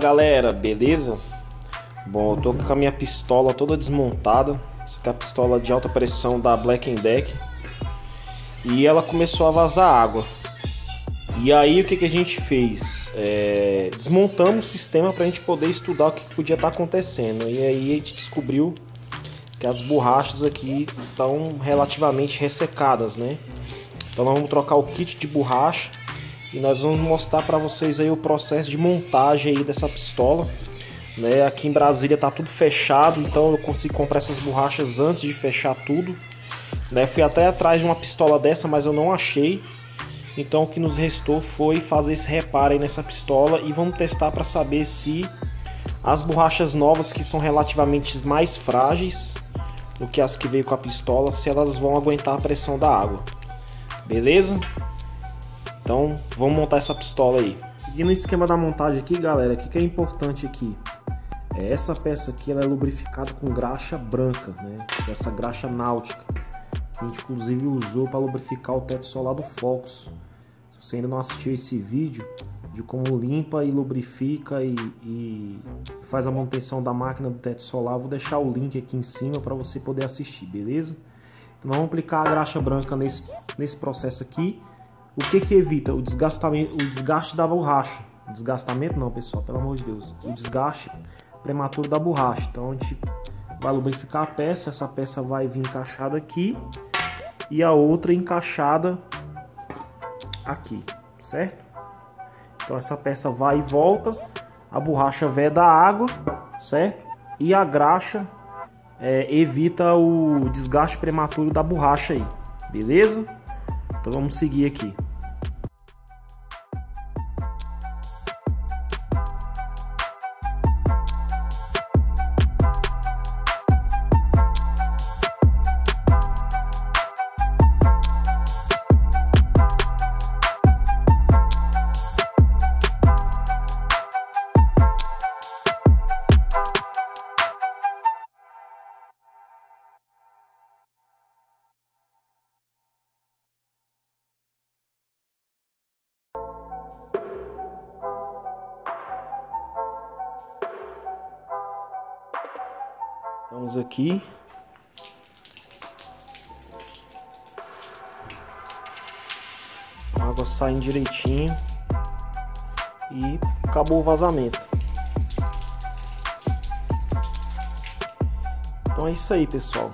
Fala galera, beleza? Bom, eu tô com a minha pistola toda desmontada. Essa aqui é a pistola de alta pressão da Black & Decker. E ela começou a vazar água. E aí o que a gente fez? Desmontamos o sistema para a gente poder estudar o que podia estar acontecendo. E aí a gente descobriu que as borrachas aqui estão relativamente ressecadas, né? Então nós vamos trocar o kit de borracha e nós vamos mostrar para vocês aí o processo de montagem aí dessa pistola, né? Aqui em Brasília tá tudo fechado, então eu consigo comprar essas borrachas antes de fechar tudo, né? Fui até atrás de uma pistola dessa, mas eu não achei. Então o que nos restou foi fazer esse reparo aí nessa pistola e vamos testar para saber se as borrachas novas, que são relativamente mais frágeis do que as que veio com a pistola, se elas vão aguentar a pressão da água. Beleza? Então vamos montar essa pistola aí. Seguindo o esquema da montagem aqui, galera, o que é importante aqui? Essa peça aqui ela é lubrificada com graxa branca, né? Essa graxa náutica. A gente inclusive usou para lubrificar o teto solar do Focus. Se você ainda não assistiu esse vídeo de como limpa e lubrifica e faz a manutenção da máquina do teto solar, vou deixar o link aqui em cima para você poder assistir, beleza? Então vamos aplicar a graxa branca nesse processo aqui. O que evita? O desgaste da borracha. Desgastamento não, pessoal, pelo amor de Deus. O desgaste prematuro da borracha. Então a gente vai lubrificar a peça. Essa peça vai vir encaixada aqui e a outra encaixada aqui, certo? Então essa peça vai e volta, a borracha veda a água, certo? E a graxa evita o desgaste prematuro da borracha aí, beleza? Então vamos seguir aqui. Estamos aqui. A água saindo direitinho. E acabou o vazamento. Então é isso aí, pessoal.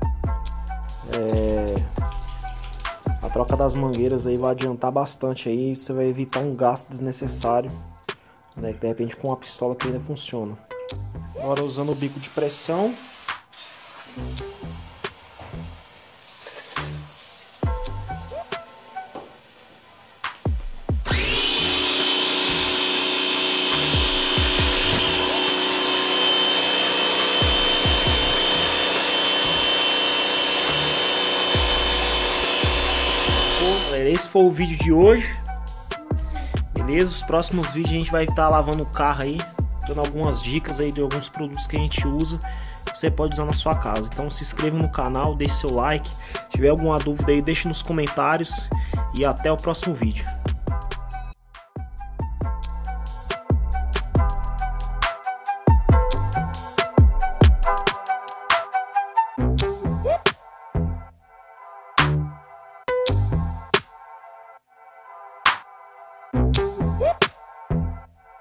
A troca das mangueiras aí vai adiantar bastante aí. Você vai evitar um gasto desnecessário, né? De repente com uma pistola que ainda funciona. Agora usando o bico de pressão. Esse foi o vídeo de hoje. Beleza? Os próximos vídeos a gente vai estar lavando o carro aí, dando algumas dicas aí de alguns produtos que a gente usa, que você pode usar na sua casa. Então se inscreva no canal, deixe seu like. Se tiver alguma dúvida aí, deixe nos comentários. E até o próximo vídeo.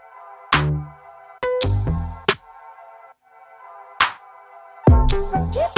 Woo!